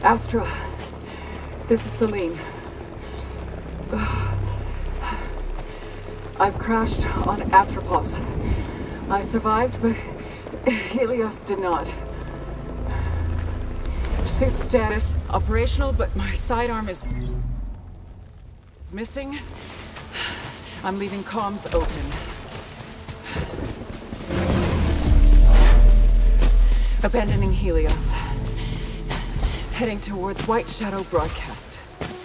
Astra, this is Celine. I've crashed on Atropos. I survived, but Helios did not. Suit status operational, but my sidearm is missing. I'm leaving comms open. Abandoning Helios. Heading towards White Shadow Broadcast.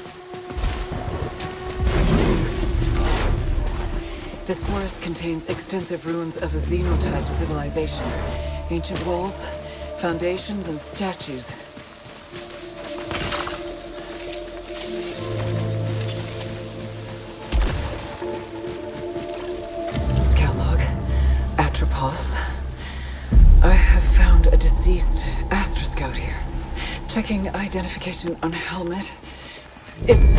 This forest contains extensive ruins of a Xenotype civilization. Ancient walls, foundations, and statues. Scout log. Atropos. I have found a deceased Astra Scout here. Checking identification on a helmet. It's...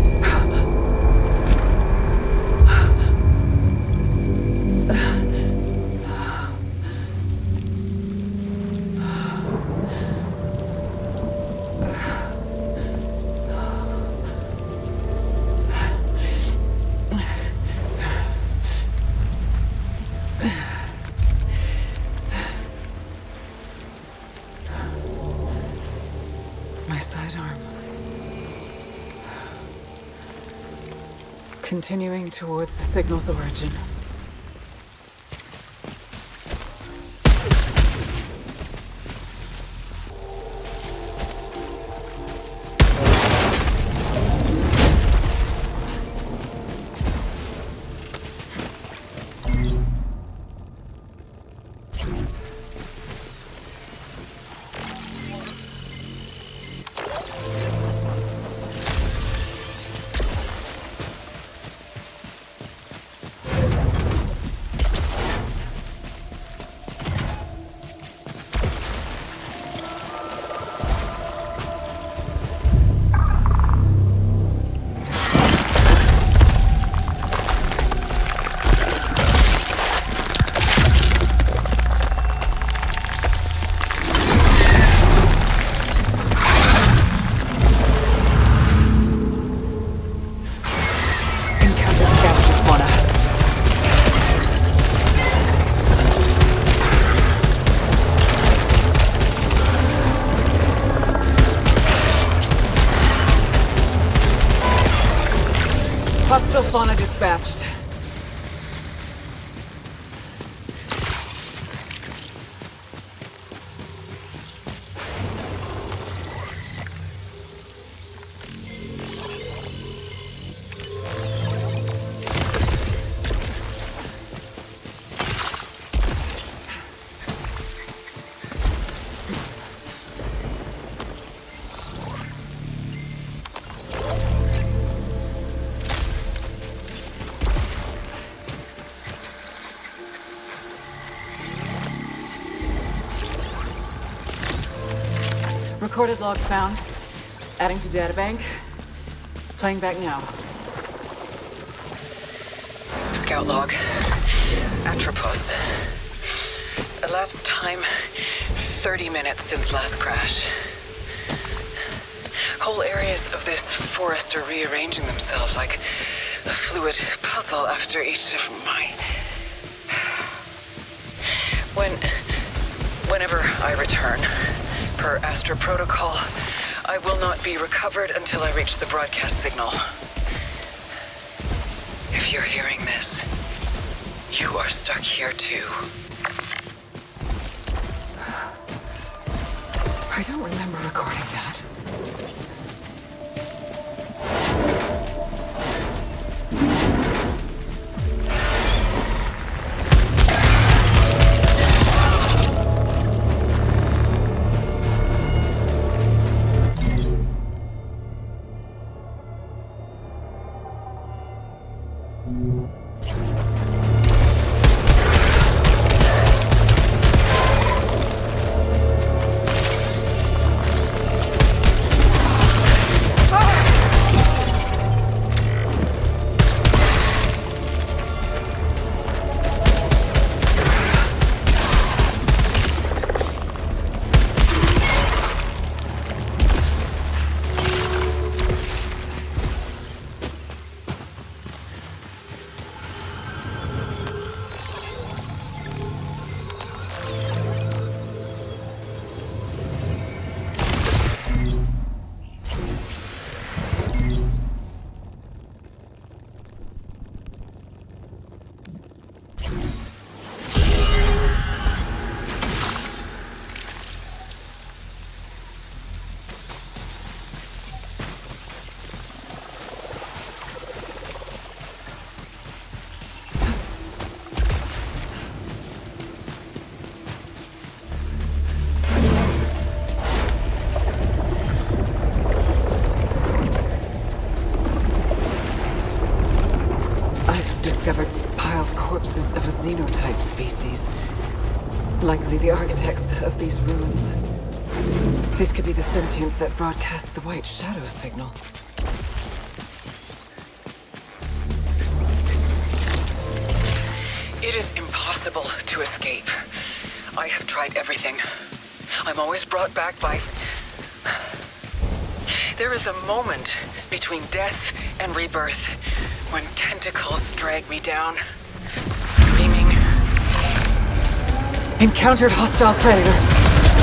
Continuing towards the signal's origin. Hostile fauna dispatched. Recorded log found. Adding to databank. Playing back now. Scout log. Atropos. Elapsed time, 30 minutes since last crash. Whole areas of this forest are rearranging themselves like a fluid puzzle after each of my... Whenever I return, per Astra protocol, I will not be recovered until I reach the broadcast signal. If you're hearing this, you are stuck here too. I don't remember recording that. species. Likely the architects of these ruins. These could be the sentients that broadcast the White Shadow signal. It is impossible to escape. I have tried everything. I'm always brought back by... There is a moment between death and rebirth when tentacles drag me down, screaming. Encountered hostile predator.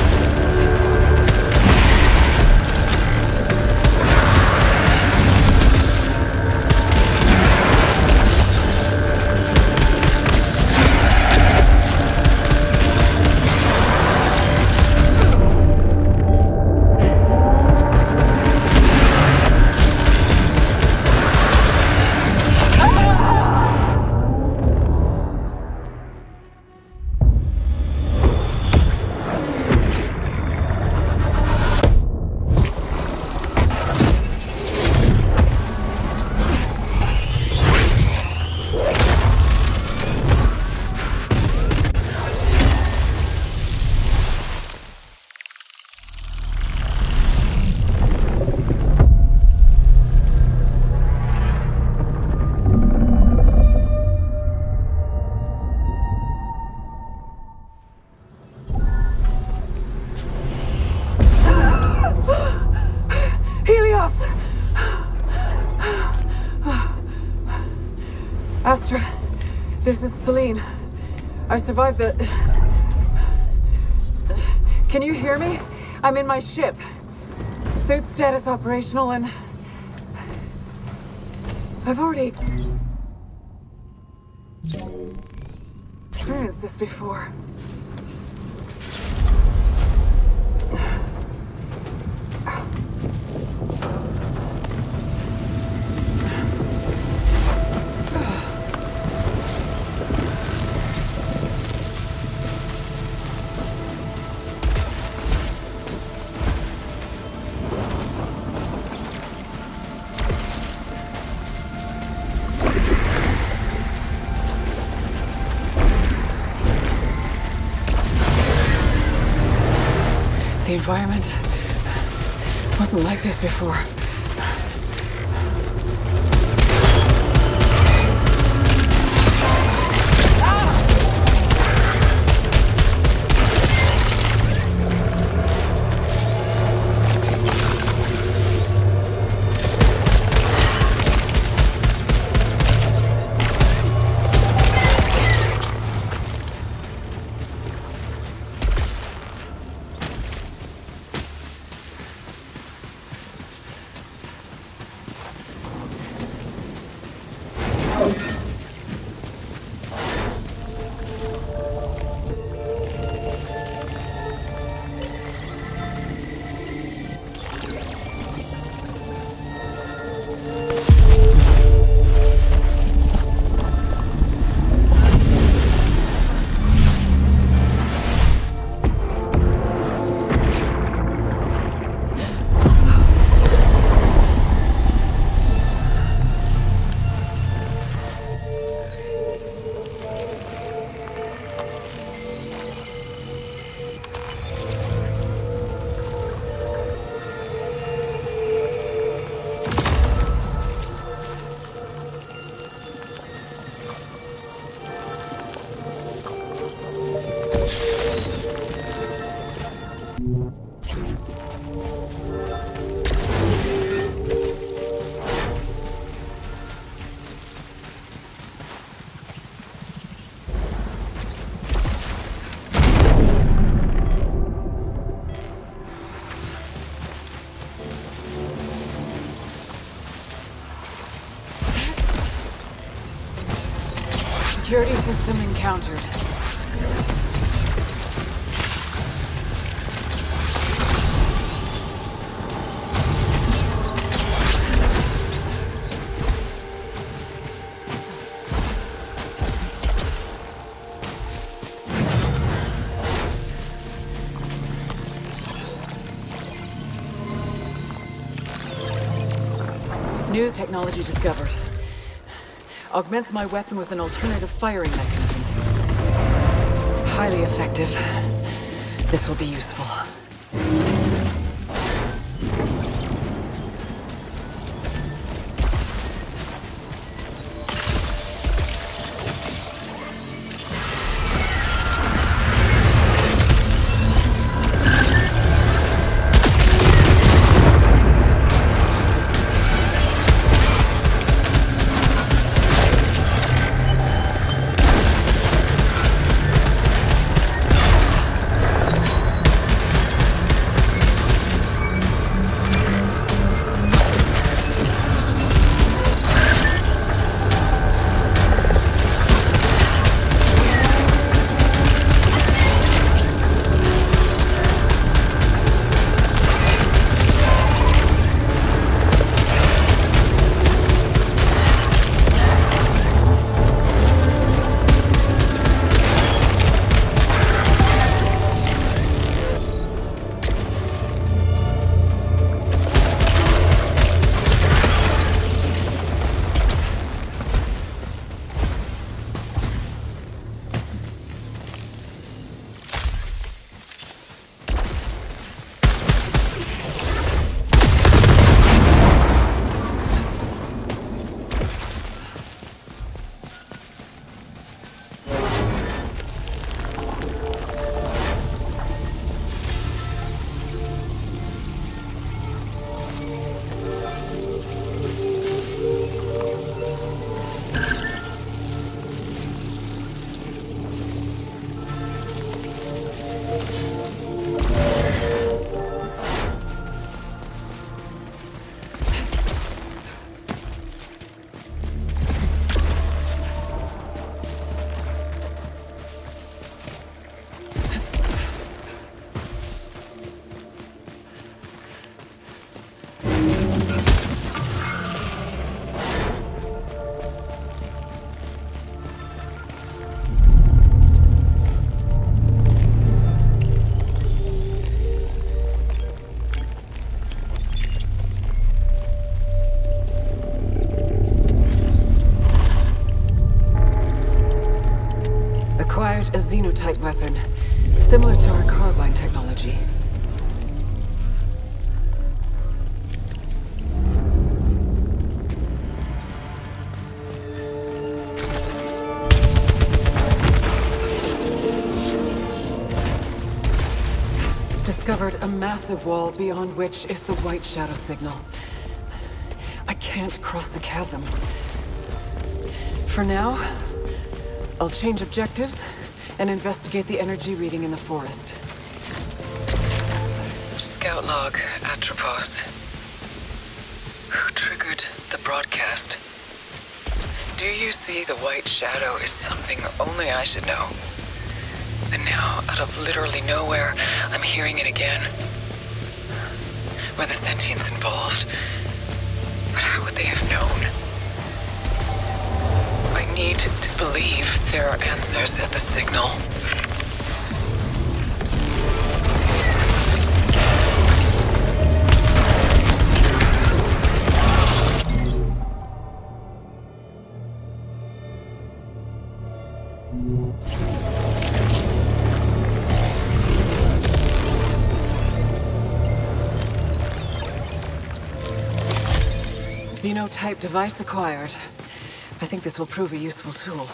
Astra, this is Celine. I survived the... Can you hear me? I'm in my ship. Suit status operational and... I've already... experienced this before. The environment wasn't like this before. Security system encountered. New technology discovered. Augments my weapon with an alternative firing mechanism. highly effective. This will be useful. A xenotype weapon, similar to our carbine technology. Discovered a massive wall beyond which is the white shadow signal. I can't cross the chasm. For now, I'll change objectives and investigate the energy reading in the forest. Scout log, Atropos. Who triggered the broadcast? Do you see the white shadow is something only I should know? And now, out of literally nowhere, I'm hearing it again. Were the sentients involved? But how would they have known? I need to believe there are answers at the signal. Xenotype device acquired. I think this will prove a useful tool.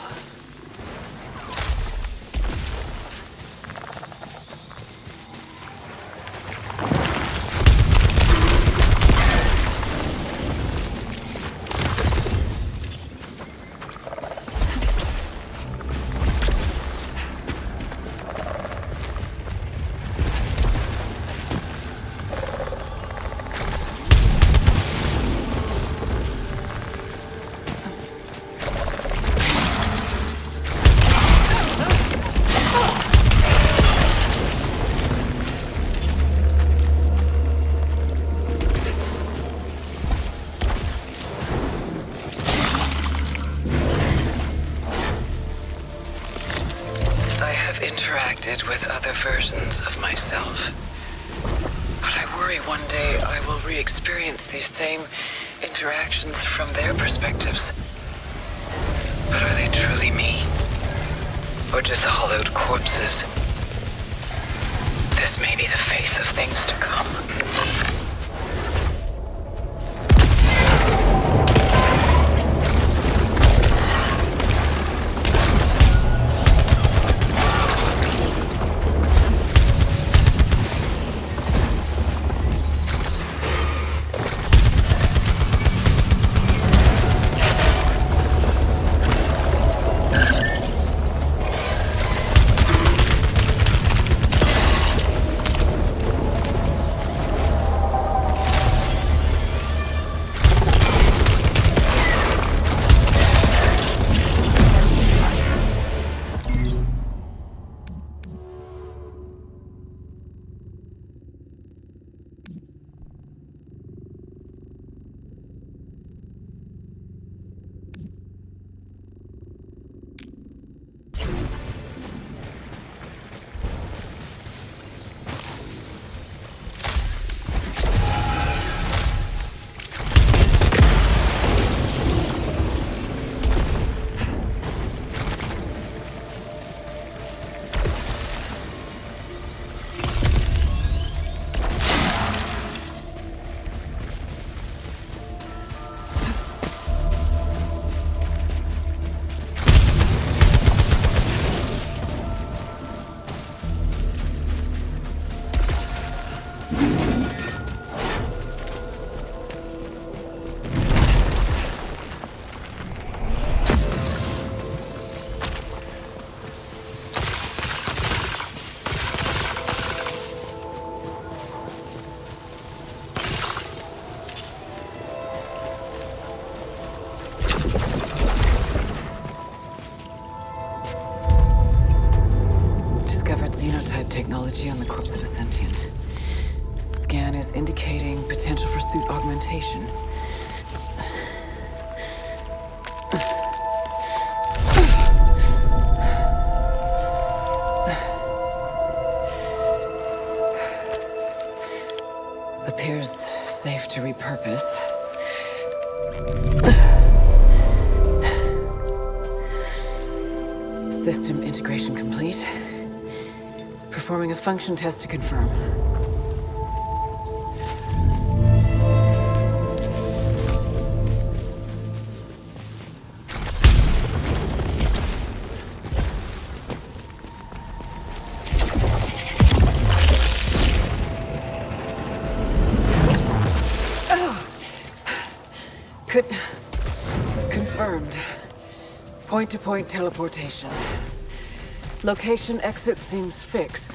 Interacted with other versions of myself. But I worry one day I will re-experience these same interactions from their perspectives. But are they truly me? Or just hollowed corpses. This may be the face of things to come. Technology on the corpse of a sentient. Scan is indicating potential for suit augmentation. Appears safe to repurpose. System integration complete. Performing a function test to confirm. Confirmed. Point-to-point teleportation. Location exit seems fixed.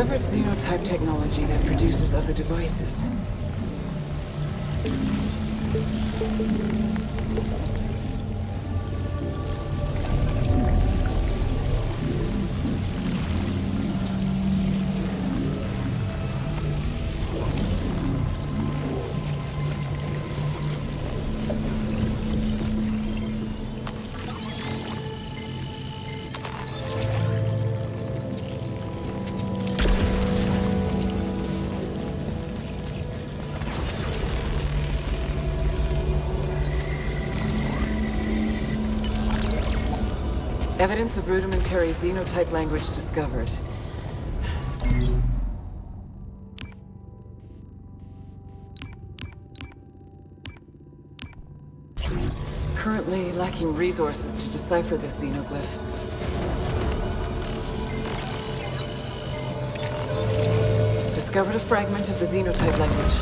discovered xenotype technology that produces other devices. Evidence of rudimentary xenotype language discovered. Currently lacking resources to decipher this xenoglyph. Discovered a fragment of the xenotype language.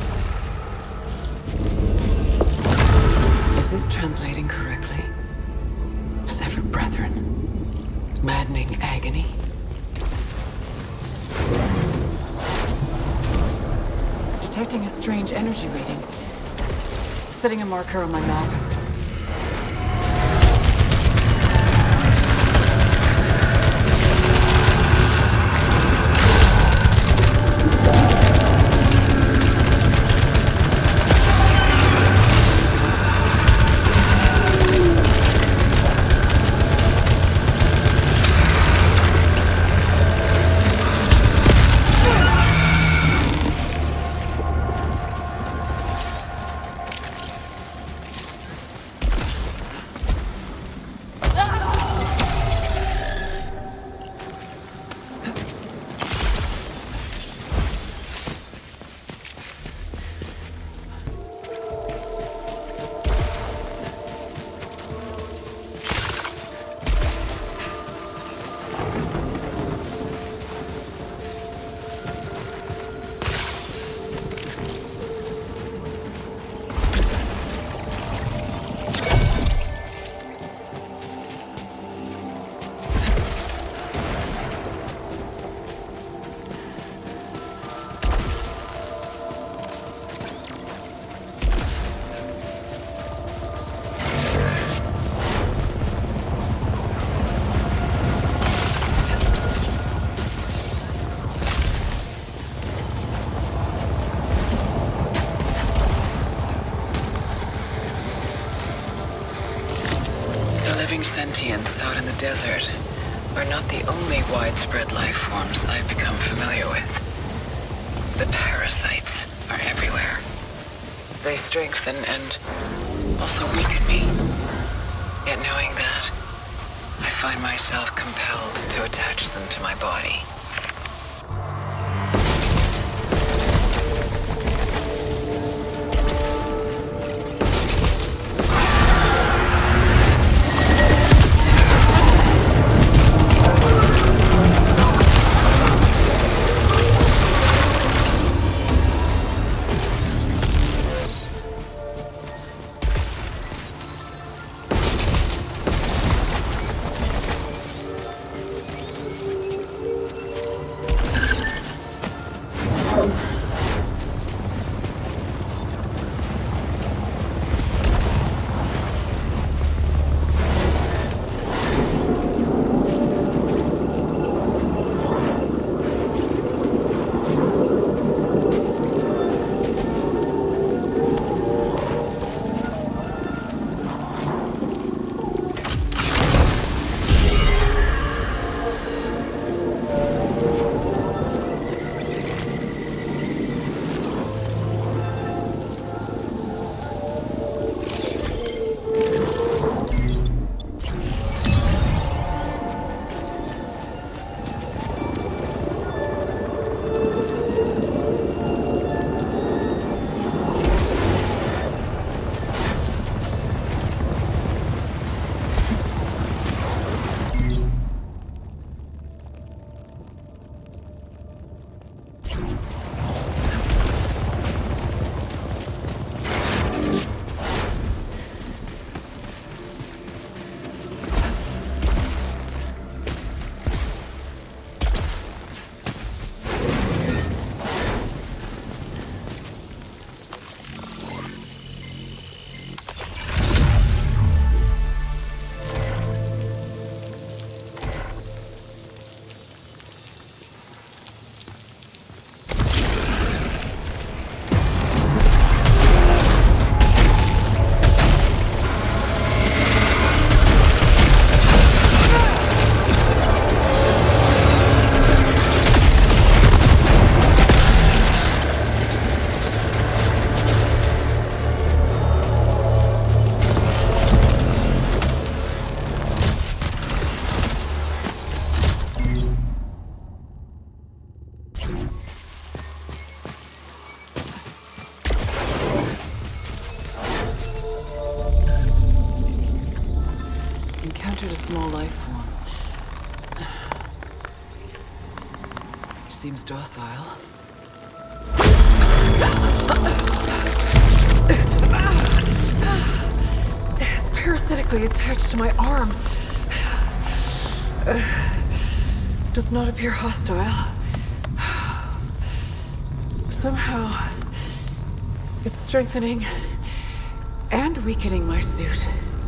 Is this translating correctly? Severed brethren. Maddening agony. Detecting a strange energy reading. Setting a marker on my map. Sentients out in the desert are not the only widespread life forms I've become familiar with. The parasites are everywhere. They strengthen and also weaken me. Yet knowing that, I find myself compelled to attach them to my body. encountered a small life form. Seems docile. It's parasitically attached to my arm. Does not appear hostile. Somehow, it's strengthening and weakening my suit.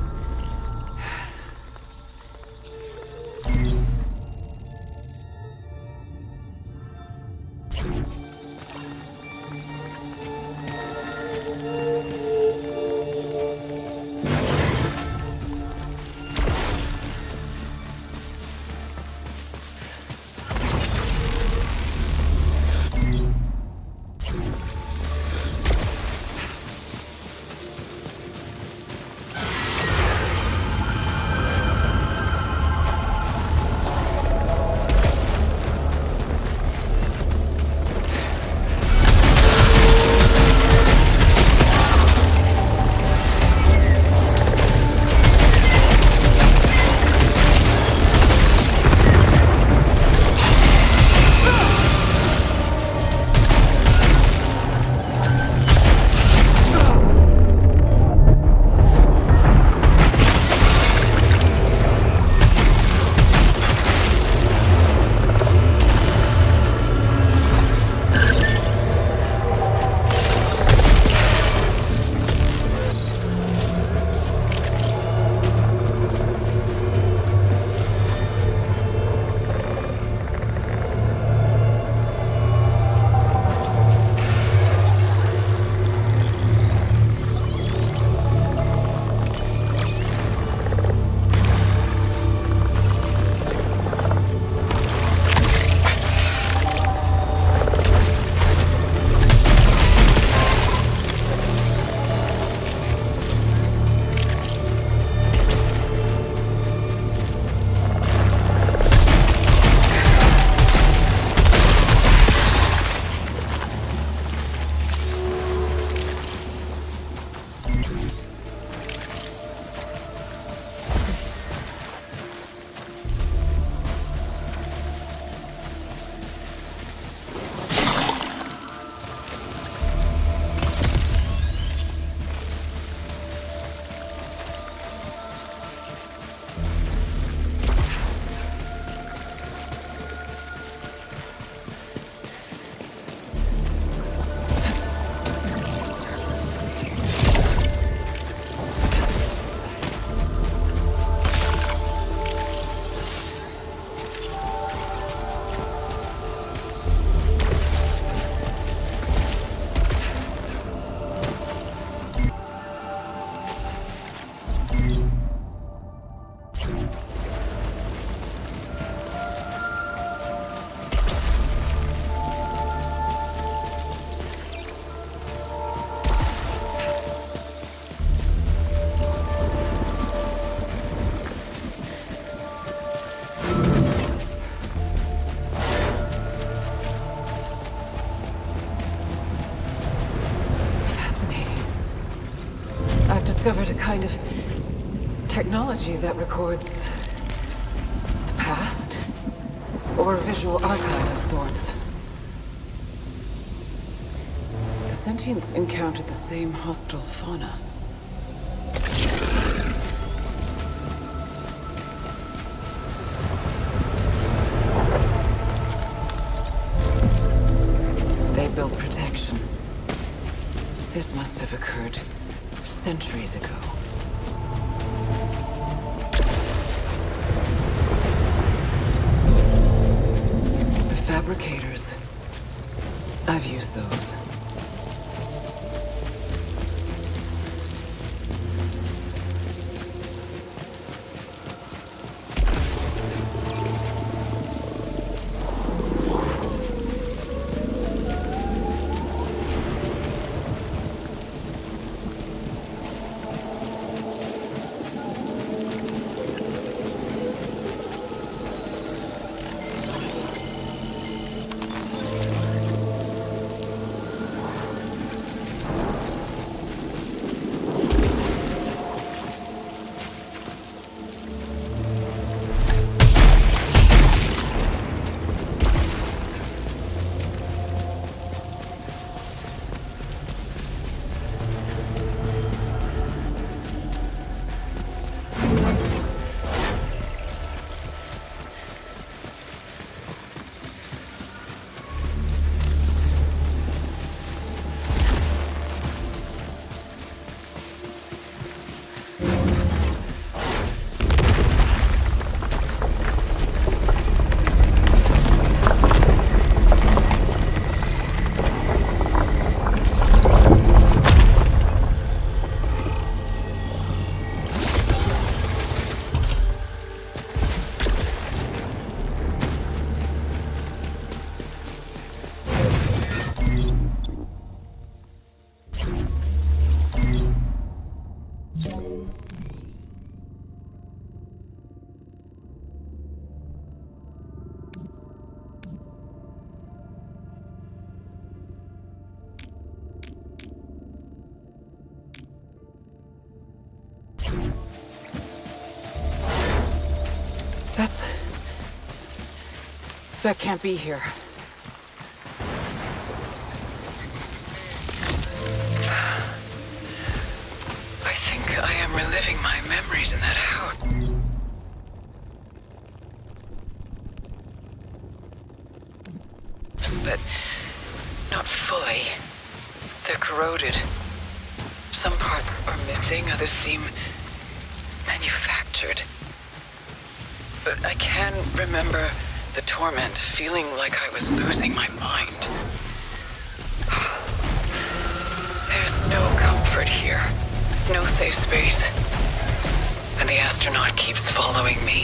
Discovered a kind of technology that records the past, or a visual archive of sorts. The sentients encountered the same hostile fauna. They built protection. This must have occurred centuries ago. The fabricators. I've used those. That can't be here. I think I am reliving my memories in that house. But not fully. They're corroded. Some parts are missing, others seem manufactured. But I can remember the torment, feeling like I was losing my mind. There's no comfort here, no safe space. And the astronaut keeps following me.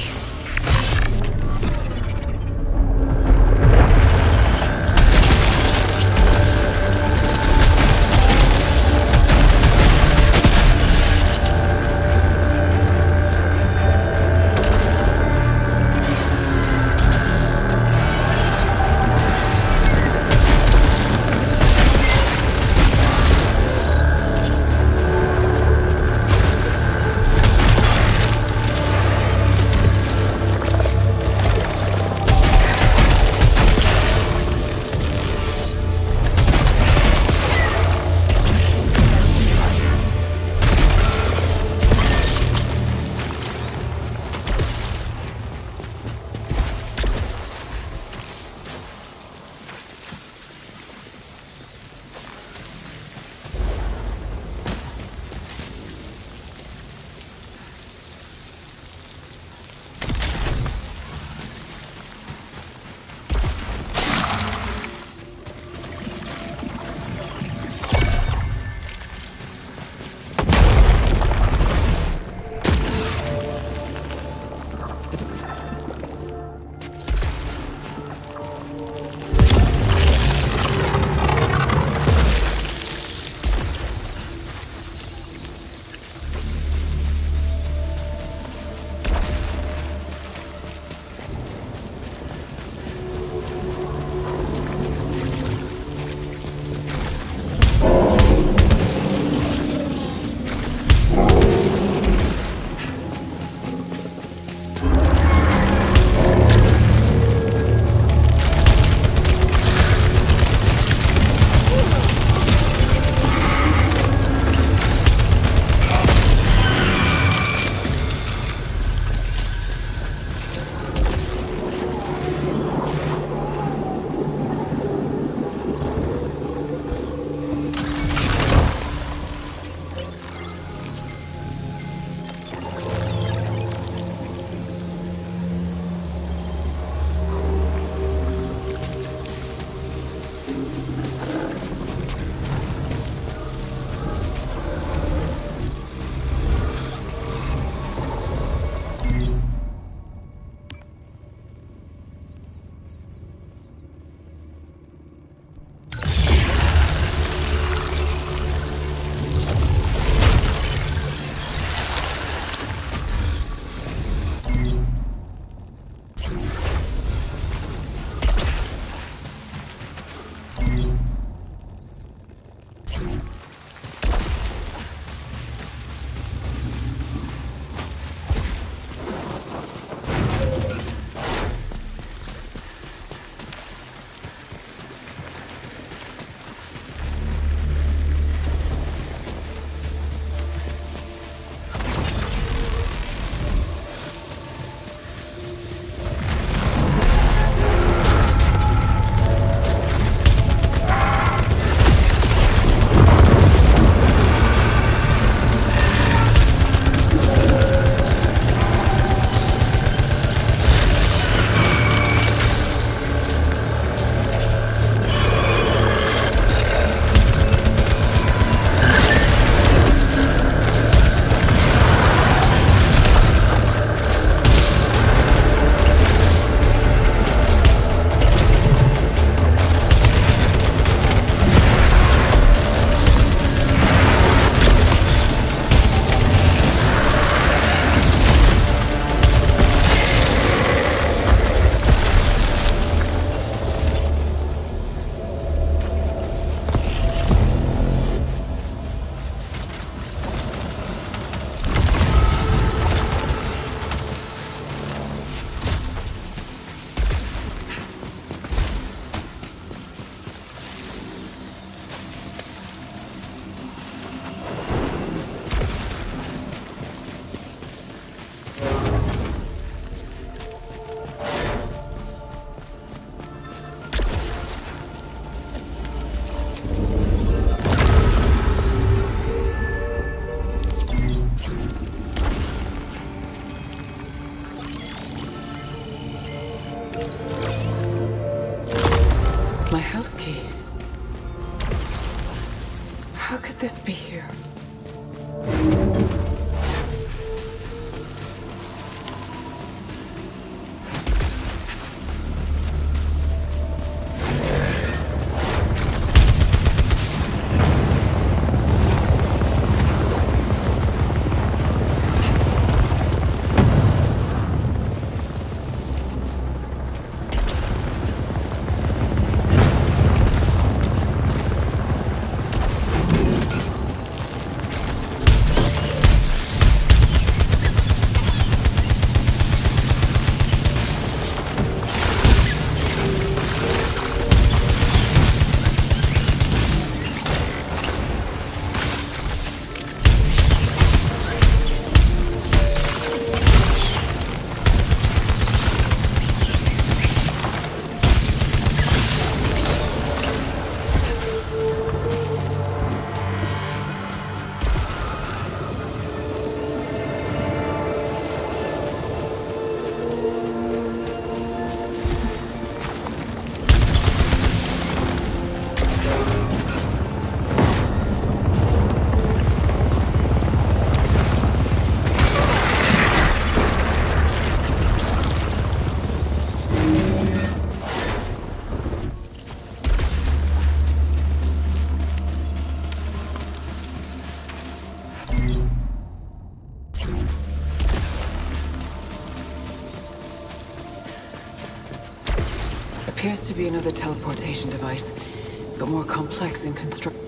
Appears to be another teleportation device, but more complex in construction.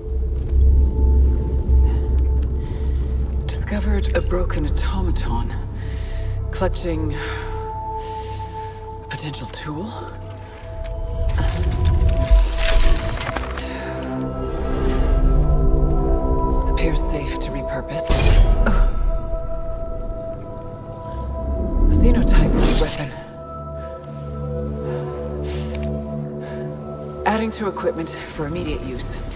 Discovered a broken automaton, clutching a potential tool. Appears safe to repurpose. Xenotype weapon. Adding to equipment for immediate use.